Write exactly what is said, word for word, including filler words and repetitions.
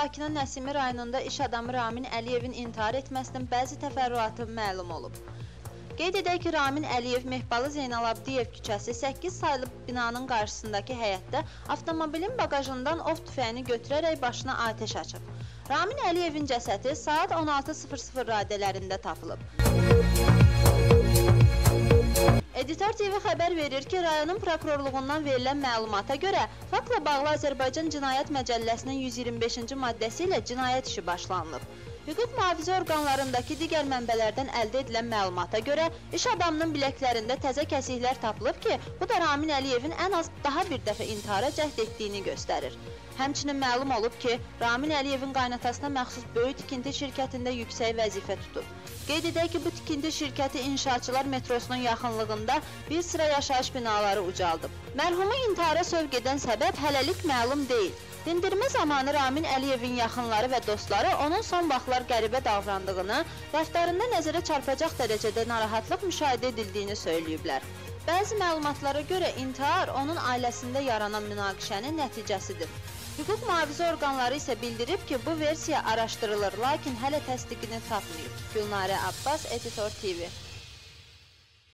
Bakının Nəsimi rayonunda iş adamı Ramin Əliyevin intihar etməsinin bəzi təfərrüatı məlum olub. Qeyd edək ki, Ramin Əliyev Mehbalı Zeynalabdiyev küçəsi səkkiz saylı binanın qarşısındakı həyətdə avtomobilin bagajından ov tüfəyini götürərək başına atəş açıb. Ramin Əliyevin cəsədi saat on altı sıfır sıfır radələrində tapılıb. Editor T V xəbər verir ki, rayonun prokurorluğundan verilən məlumata görə faktla bağlı Azərbaycan Cinayət Məcəlləsinin yüz iyirmi beşinci maddəsi ilə cinayət işi başlanılıb. Hüquq mühafizə orqanlarındakı digər mənbələrdən əldə edilən məlumata görə iş adamının biləklərində təzə kəsiklər tapılıb ki, bu da Ramin Əliyevin ən az daha bir dəfə intihara cəhd etdiyini göstərir. Həmçinin məlum olub ki, Ramin Əliyevin qaynatasına məxsus böyük tikinti şirkətində yüksək vəzifə tutub. Qeyd edək ki, bu tikinti şirkəti inşaatçılar metrosunun yaxınlığında bir sıra yaşayış binaları ucaldıb. Mərhumu intihara sövq edən səbəb hələlik məlum deyil. Dindirmə zamanı Ramin Əliyevin yaxınları və dostları onun son vaxtlar qəribə davrandığını, rəftarında nəzərə çarpacaq dərəcədə narahatlıq müşahidə edildiyini söyləyiblər. Bəzi məlumatlara görə intihar onun ailəsində yaranan münaqişənin nəticəsidir. Hüquq mühafizə orqanları isə bildirib ki, bu versiya araşdırılır, lakin hələ təsdiqini tapmayıb. Gülnarə Abbas, Editor T V.